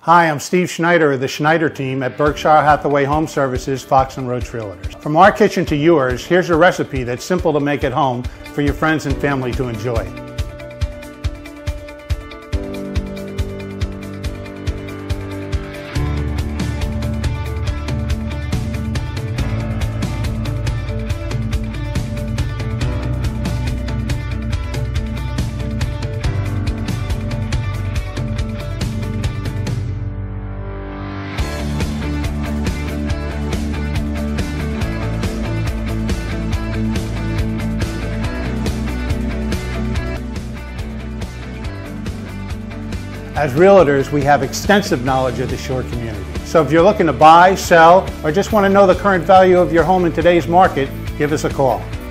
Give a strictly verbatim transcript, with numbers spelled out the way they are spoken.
Hi, I'm Steve Schneider of the Schneider team at Berkshire Hathaway Home Services, Fox and Roach Realtors. From our kitchen to yours, here's a recipe that's simple to make at home for your friends and family to enjoy. As realtors, we have extensive knowledge of the Shore community. So if you're looking to buy, sell, or just want to know the current value of your home in today's market, give us a call.